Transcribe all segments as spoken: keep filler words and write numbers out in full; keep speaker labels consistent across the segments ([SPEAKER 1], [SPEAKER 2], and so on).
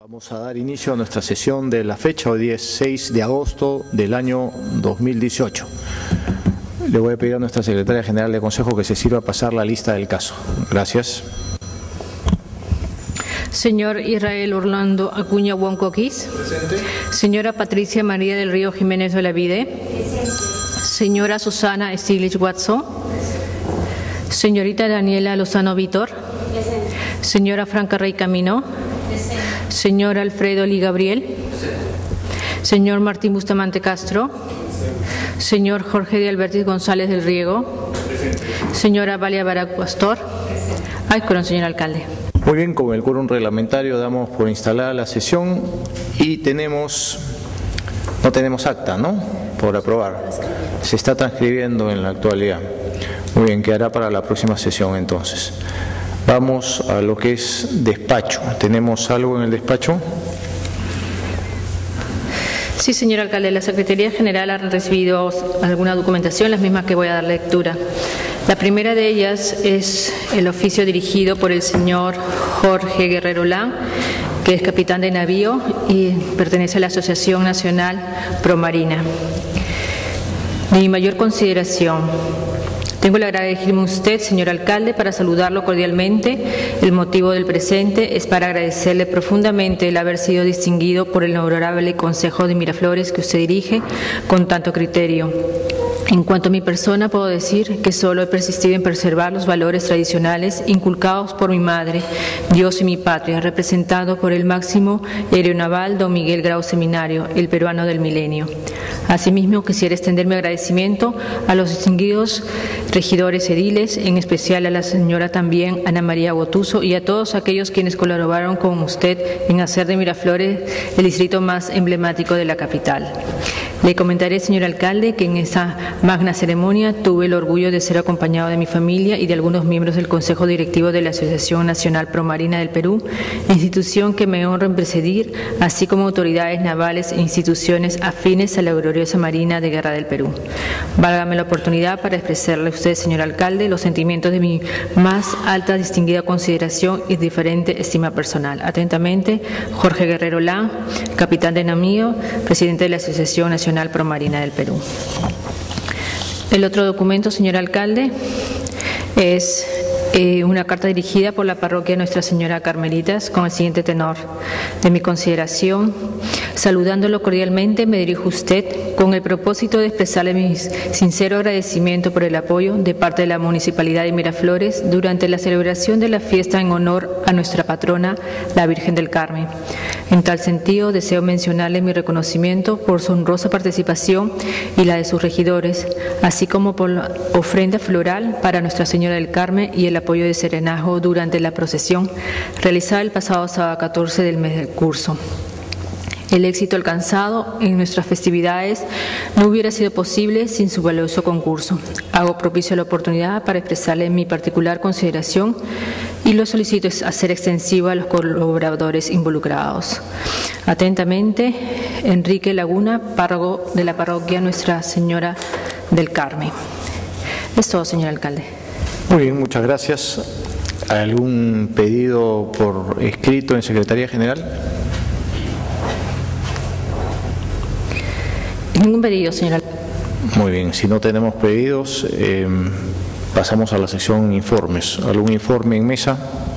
[SPEAKER 1] Vamos a dar inicio a nuestra sesión de la fecha, hoy día es seis de agosto del año dos mil dieciocho. Le voy a pedir a nuestra secretaria general de Consejo que se sirva a pasar la lista del caso. Gracias.
[SPEAKER 2] Señor Israel Orlando Acuña Huancoquis. Presente. Señora Patricia María del Río Jiménez de la Vide. Presente. Señora Susana Stiglitz Watson. Señorita Daniela Lozano Vítor. Presente. Señora Franca Rey Camino. Presente. Señor Alfredo Lee Gabriel. Presente. Señor Martín Bustamante Castro. Presente. Señor Jorge de Albertis González del Riego. Presente. Señora Valia Barac Pastor. Presente. Ay, con el señor alcalde.
[SPEAKER 1] Muy bien, con el quórum reglamentario damos por instalada la sesión y tenemos, no tenemos acta, ¿no?, por aprobar. Se está transcribiendo en la actualidad. Muy bien, quedará para la próxima sesión entonces. Vamos a lo que es despacho. ¿Tenemos algo en el despacho?
[SPEAKER 2] Sí, señor alcalde, la Secretaría General ha recibido alguna documentación, las mismas que voy a dar lectura. La primera de ellas es el oficio dirigido por el señor Jorge Guerrero Lan, que es capitán de navío y pertenece a la Asociación Nacional Promarina. Mi mayor consideración. Tengo el agradecimiento a usted, señor alcalde, para saludarlo cordialmente. El motivo del presente es para agradecerle profundamente el haber sido distinguido por el honorable Consejo de Miraflores que usted dirige con tanto criterio. En cuanto a mi persona, puedo decir que solo he persistido en preservar los valores tradicionales inculcados por mi madre, Dios y mi patria, representado por el máximo aeronaval don Miguel Grau Seminario, el peruano del milenio. Asimismo, quisiera extender mi agradecimiento a los distinguidos regidores ediles, en especial a la señora también Ana María Botuso y a todos aquellos quienes colaboraron con usted en hacer de Miraflores el distrito más emblemático de la capital. Le comentaré, señor alcalde, que en esa magna ceremonia tuve el orgullo de ser acompañado de mi familia y de algunos miembros del Consejo Directivo de la Asociación Nacional Promarina del Perú, institución que me honra en presidir, así como autoridades navales e instituciones afines a la gloriosa Marina de Guerra del Perú. Válgame la oportunidad para expresarle a usted, señor alcalde, los sentimientos de mi más alta distinguida consideración y diferente estima personal. Atentamente, Jorge Guerrero Lan, capitán de navío, presidente de la Asociación Nacional Promarina del Perú. El otro documento, señor alcalde, es eh, una carta dirigida por la parroquia Nuestra Señora Carmelitas con el siguiente tenor de mi consideración. Saludándolo cordialmente, me dirijo a usted con el propósito de expresarle mi sincero agradecimiento por el apoyo de parte de la Municipalidad de Miraflores durante la celebración de la fiesta en honor a nuestra patrona, la Virgen del Carmen. En tal sentido, deseo mencionarle mi reconocimiento por su honrosa participación y la de sus regidores, así como por la ofrenda floral para Nuestra Señora del Carmen y el apoyo de serenazgo durante la procesión realizada el pasado sábado catorce del mes del curso. El éxito alcanzado en nuestras festividades no hubiera sido posible sin su valioso concurso. Hago propicio la oportunidad para expresarle mi particular consideración y lo solicito es hacer extensivo a los colaboradores involucrados. Atentamente, Enrique Laguna, párroco de la parroquia Nuestra Señora del Carmen. Es todo, señor alcalde.
[SPEAKER 1] Muy bien, muchas gracias. ¿Algún pedido por escrito en Secretaría General?
[SPEAKER 2] Ningún pedido, señor alcalde.
[SPEAKER 1] Muy bien, si no tenemos pedidos, eh, pasamos a la sección informes. ¿Algún informe en mesa?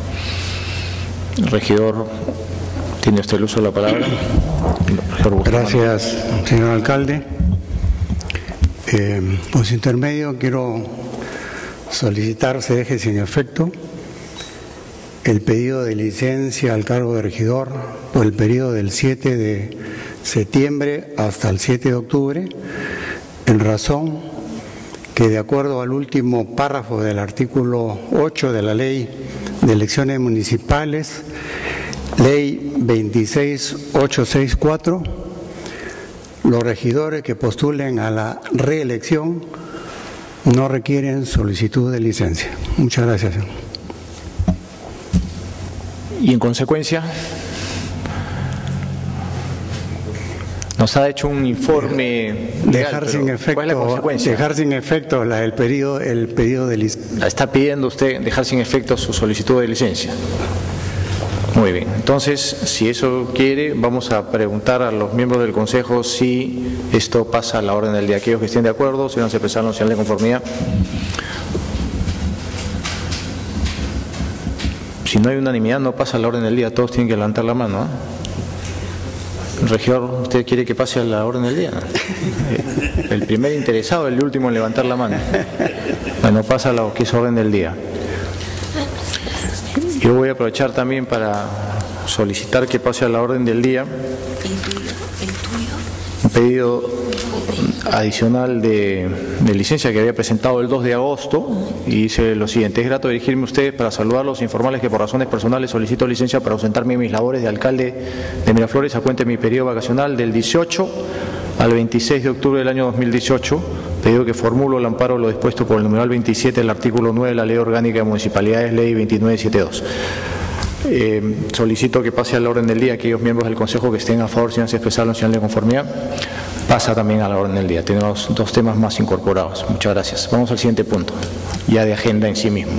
[SPEAKER 1] Regidor, ¿tiene usted el uso de la palabra?
[SPEAKER 3] Gracias, señor alcalde. Eh, por su intermedio, quiero solicitar se deje sin efecto el pedido de licencia al cargo de regidor por el periodo del siete de septiembre hasta el siete de octubre, en razón que, de acuerdo al último párrafo del artículo ocho de la Ley de Elecciones Municipales, Ley veintiséis mil ochocientos sesenta y cuatro, los regidores que postulen a la reelección no requieren solicitud de licencia. Muchas gracias.
[SPEAKER 1] Y en consecuencia, nos ha hecho un informe legal,
[SPEAKER 3] dejar sin efecto,
[SPEAKER 1] ¿cuál es la consecuencia?
[SPEAKER 3] Dejar sin efecto la, el pedido, el pedido de licencia.
[SPEAKER 1] Está pidiendo usted dejar sin efecto su solicitud de licencia. Muy bien, entonces, si eso quiere, vamos a preguntar a los miembros del Consejo si esto pasa a la orden del día. Aquellos que estén de acuerdo, si van a expresar la señal de conformidad. Si no hay unanimidad, no pasa a la orden del día, todos tienen que levantar la mano, ¿eh? Regidor, ¿usted quiere que pase a la orden del día? El primer interesado, el último en levantar la mano. Bueno, pasa a lo que es orden del día. Yo voy a aprovechar también para solicitar que pase a la orden del día un pedido adicional de, de licencia que había presentado el dos de agosto y dice lo siguiente: es grato dirigirme a ustedes para saludarlos e informarles que por razones personales solicito licencia para ausentarme en mis labores de alcalde de Miraflores a cuenta de mi periodo vacacional del dieciocho al veintiséis de octubre del año dos mil dieciocho, pedido que formulo al amparo de lo dispuesto por el numeral veintisiete del artículo nueve de la Ley Orgánica de Municipalidades, Ley veintinueve setenta y dos. Eh, solicito que pase a la orden del día aquellos miembros del Consejo que estén a favor, si van a expresarlo en señal de conformidad. Pasa también a la orden del día. Tenemos dos temas más incorporados. Muchas gracias. Vamos al siguiente punto, ya de agenda en sí mismo.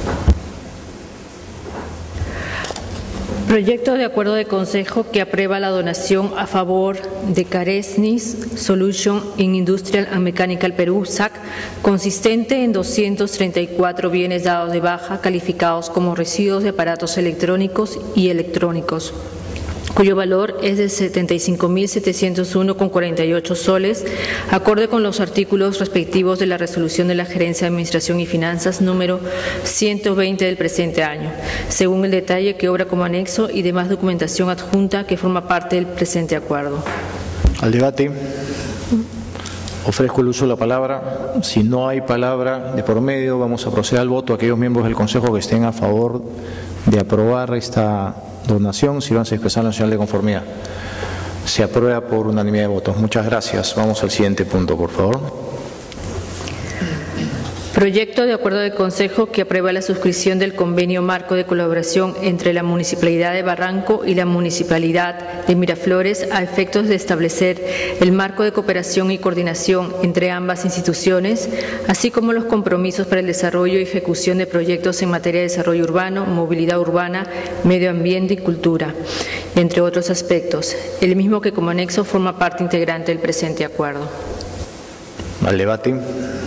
[SPEAKER 2] Proyecto de acuerdo de Consejo que aprueba la donación a favor de Caresnis Solution in Industrial and Mechanical Perú, S A C, consistente en doscientos treinta y cuatro bienes dados de baja calificados como residuos de aparatos electrónicos y electrónicos, cuyo valor es de setenta y cinco mil setecientos uno con cuarenta y ocho soles, acorde con los artículos respectivos de la resolución de la Gerencia de Administración y Finanzas número ciento veinte del presente año, según el detalle que obra como anexo y demás documentación adjunta que forma parte del presente acuerdo.
[SPEAKER 1] Al debate. Ofrezco el uso de la palabra. Si no hay palabra de por medio, vamos a proceder al voto. Aquellos miembros del Consejo que estén a favor de aprobar esta donación, si van a expresar la señal de conformidad. Se aprueba por unanimidad de votos. Muchas gracias. Vamos al siguiente punto, por favor.
[SPEAKER 2] Proyecto de acuerdo de Consejo que aprueba la suscripción del convenio marco de colaboración entre la Municipalidad de Barranco y la Municipalidad de Miraflores a efectos de establecer el marco de cooperación y coordinación entre ambas instituciones, así como los compromisos para el desarrollo y ejecución de proyectos en materia de desarrollo urbano, movilidad urbana, medio ambiente y cultura, entre otros aspectos, el mismo que como anexo forma parte integrante del presente acuerdo.
[SPEAKER 1] Al debate.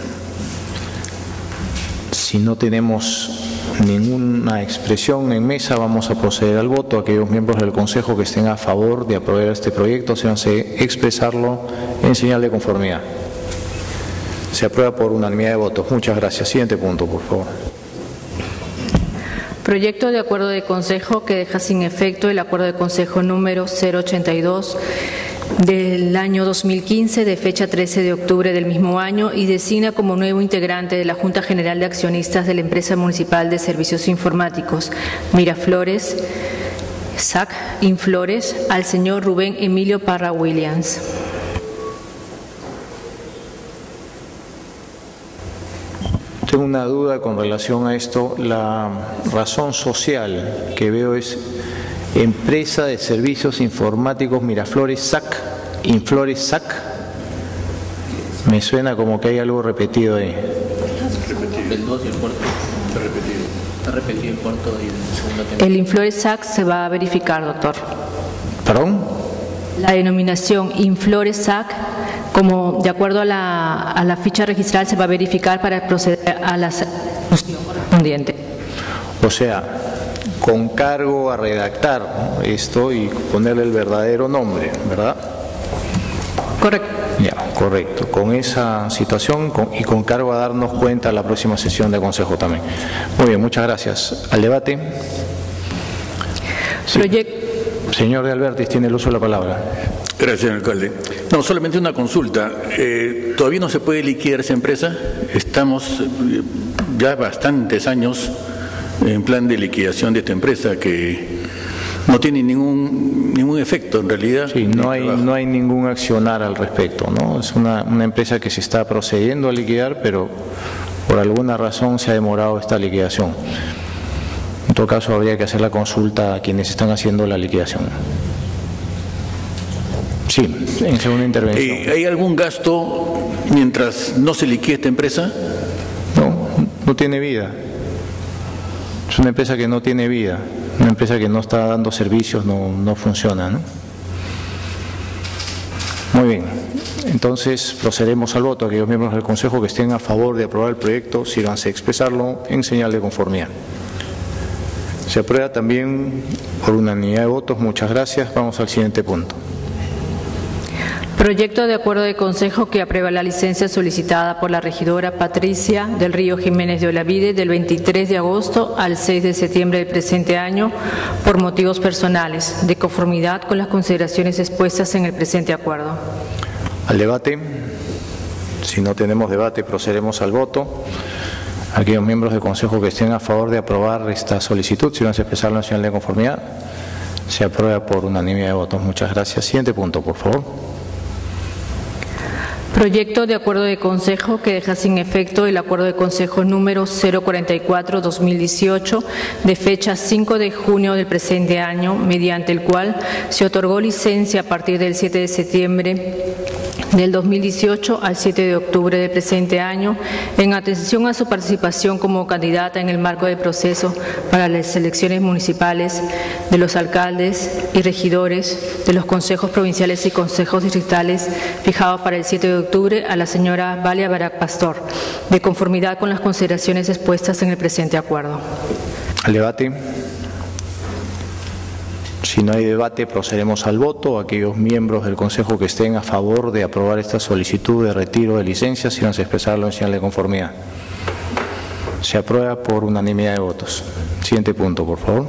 [SPEAKER 1] Si no tenemos ninguna expresión en mesa, vamos a proceder al voto. Aquellos miembros del Consejo que estén a favor de aprobar este proyecto, séanse expresarlo en señal de conformidad. Se aprueba por unanimidad de votos. Muchas gracias. Siguiente punto, por favor.
[SPEAKER 2] Proyecto de acuerdo de Consejo que deja sin efecto el acuerdo de Consejo número cero ochenta y dos del año dos mil quince, de fecha trece de octubre del mismo año, y designa como nuevo integrante de la Junta General de Accionistas de la Empresa Municipal de Servicios Informáticos Miraflores, S A C, Inflores, al señor Rubén Emilio Parra Williams.
[SPEAKER 1] Tengo una duda con relación a esto. La razón social que veo es Empresa de Servicios Informáticos Miraflores S A C, Inflores S A C. Me suena como que hay algo repetido ahí.
[SPEAKER 4] El dos y el cuarto está repetido. Está repetido el cuarto y el segundo tema.
[SPEAKER 2] El Inflores S A C se va a verificar, doctor.
[SPEAKER 1] ¿Perdón?
[SPEAKER 2] La denominación Inflores S A C, como de acuerdo a la, a la ficha registral, se va a verificar para proceder a la ejecución correspondiente.
[SPEAKER 1] O sea, con cargo a redactar, ¿no?, esto y ponerle el verdadero nombre, ¿verdad?
[SPEAKER 2] Correcto.
[SPEAKER 1] Ya, correcto. Con esa situación con, y con cargo a darnos cuenta a la próxima sesión de Consejo también. Muy bien, muchas gracias. Al debate. Sí.
[SPEAKER 2] Proyecto.
[SPEAKER 1] Señor de Albertis, tiene el uso de la palabra.
[SPEAKER 5] Gracias, señor alcalde. No, solamente una consulta. Eh, ¿Todavía no se puede liquidar esa empresa? Estamos eh, ya bastantes años en plan de liquidación de esta empresa que no tiene ningún ningún efecto en realidad.
[SPEAKER 1] Sí, no hay, no hay ningún accionar al respecto, ¿no? Es una, una empresa que se está procediendo a liquidar, pero por alguna razón se ha demorado esta liquidación. En todo caso, habría que hacer la consulta a quienes están haciendo la liquidación. Sí, en segunda intervención.
[SPEAKER 5] Eh, ¿Hay algún gasto mientras no se liquide esta empresa?
[SPEAKER 1] No, no tiene vida. Es una empresa que no tiene vida, una empresa que no está dando servicios, no, no funciona, ¿no? Muy bien, entonces procederemos al voto. Aquellos miembros del Consejo que estén a favor de aprobar el proyecto, sírvanse a expresarlo en señal de conformidad. Se aprueba también por unanimidad de votos. Muchas gracias. Vamos al siguiente punto.
[SPEAKER 2] Proyecto de acuerdo de consejo que aprueba la licencia solicitada por la regidora Patricia del Río Jiménez de Olavide del veintitrés de agosto al seis de septiembre del presente año por motivos personales, de conformidad con las consideraciones expuestas en el presente acuerdo.
[SPEAKER 1] Al debate. Si no tenemos debate, procederemos al voto. Aquellos miembros del Consejo que estén a favor de aprobar esta solicitud, si van a expresarlo en señal de conformidad, se aprueba por unanimidad de votos. Muchas gracias. Siguiente punto, por favor.
[SPEAKER 2] Proyecto de acuerdo de consejo que deja sin efecto el acuerdo de consejo número cero cuarenta y cuatro guión dos mil dieciocho de fecha cinco de junio del presente año, mediante el cual se otorgó licencia a partir del siete de septiembre del dos mil dieciocho al siete de octubre del presente año, en atención a su participación como candidata en el marco del proceso para las elecciones municipales de los alcaldes y regidores de los consejos provinciales y consejos distritales fijado para el siete de octubre a la señora Valia Barak Pastor, de conformidad con las consideraciones expuestas en el presente acuerdo.
[SPEAKER 1] Al debate. Si no hay debate, procederemos al voto. Aquellos miembros del Consejo que estén a favor de aprobar esta solicitud de retiro de licencias, si van a expresarlo en señal de conformidad. Se aprueba por unanimidad de votos. Siguiente punto, por favor.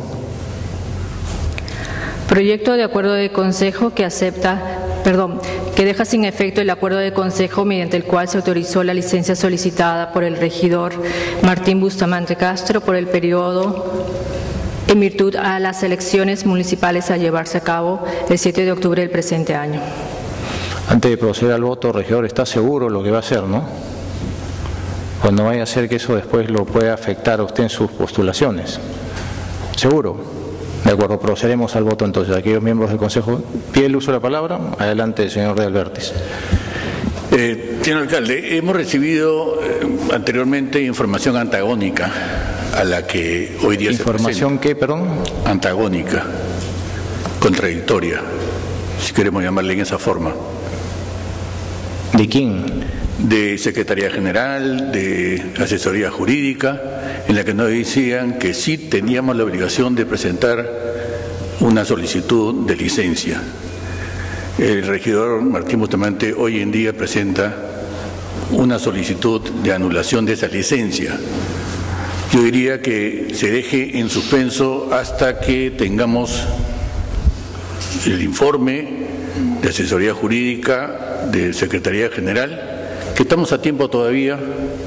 [SPEAKER 2] Proyecto de acuerdo de consejo que acepta, perdón, que deja sin efecto el acuerdo de consejo mediante el cual se autorizó la licencia solicitada por el regidor Martín Bustamante Castro por el periodo en virtud a las elecciones municipales a llevarse a cabo el siete de octubre del presente año.
[SPEAKER 1] Antes de proceder al voto, regidor, ¿está seguro lo que va a hacer, no? Pues no vaya a ser que eso después lo pueda afectar a usted en sus postulaciones. ¿Seguro? De acuerdo, procederemos al voto entonces. Aquellos miembros del Consejo, pide el uso de la palabra. Adelante, señor de Albertis.
[SPEAKER 5] Eh, señor alcalde, hemos recibido eh, anteriormente información antagónica a la que hoy día se presenta.
[SPEAKER 1] ¿Información qué, perdón?
[SPEAKER 5] Antagónica, contradictoria, si queremos llamarle en esa forma.
[SPEAKER 1] ¿De quién?
[SPEAKER 5] De Secretaría General, de Asesoría Jurídica, en la que nos decían que sí teníamos la obligación de presentar una solicitud de licencia. El regidor Martín Bustamante hoy en día presenta una solicitud de anulación de esa licencia. Yo diría que se deje en suspenso hasta que tengamos el informe de Asesoría Jurídica de Secretaría General, que estamos a tiempo todavía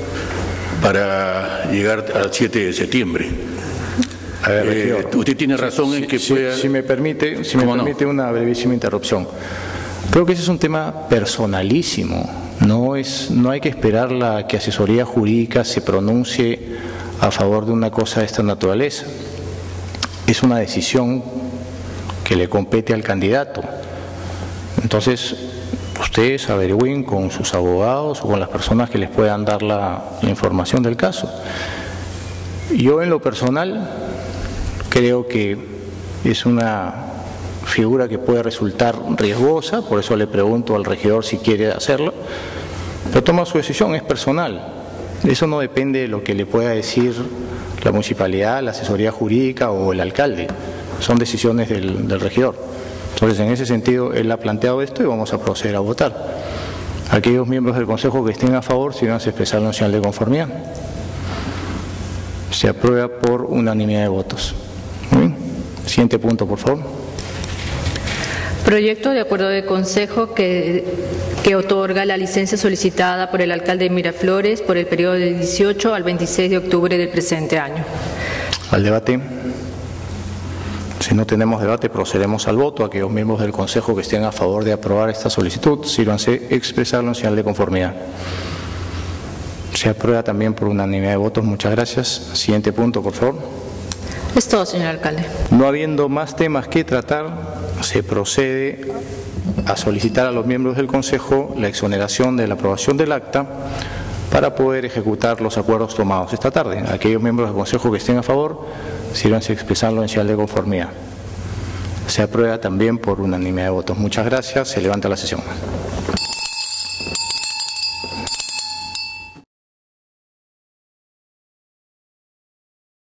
[SPEAKER 5] para llegar al siete de septiembre.
[SPEAKER 1] A ver,
[SPEAKER 5] eh, usted tiene razón en que
[SPEAKER 1] si,
[SPEAKER 5] pueda...
[SPEAKER 1] Si me permite, si me permite
[SPEAKER 5] no?
[SPEAKER 1] una brevísima interrupción. Creo que ese es un tema personalísimo. No, es, no hay que esperar la que Asesoría Jurídica se pronuncie a favor de una cosa de esta naturaleza. Es una decisión que le compete al candidato. Entonces, ustedes averigüen con sus abogados o con las personas que les puedan dar la información del caso. Yo, en lo personal, creo que es una figura que puede resultar riesgosa, por eso le pregunto al regidor si quiere hacerlo, pero toma su decisión, es personal. Eso no depende de lo que le pueda decir la municipalidad, la asesoría jurídica o el alcalde. Son decisiones del, del regidor. Entonces, en ese sentido, él ha planteado esto y vamos a proceder a votar. Aquellos miembros del Consejo que estén a favor, si van a expresar la señal de conformidad. Se aprueba por unanimidad de votos. Muy bien. Siguiente punto, por favor.
[SPEAKER 2] Proyecto de acuerdo de consejo que, que otorga la licencia solicitada por el alcalde de Miraflores por el periodo del dieciocho al veintiséis de octubre del presente año.
[SPEAKER 1] Al debate. Si no tenemos debate, procedemos al voto. Aquellos miembros del Consejo que estén a favor de aprobar esta solicitud, sírvanse a expresarlo en señal de conformidad. Se aprueba también por unanimidad de votos. Muchas gracias. Siguiente punto, por favor.
[SPEAKER 2] Es todo, señor alcalde.
[SPEAKER 1] No habiendo más temas que tratar, se procede a solicitar a los miembros del Consejo la exoneración de la aprobación del acta para poder ejecutar los acuerdos tomados esta tarde. Aquellos miembros del Consejo que estén a favor, sírvanse a expresarlo en señal de conformidad. Se aprueba también por unanimidad de votos. Muchas gracias. Se levanta la sesión.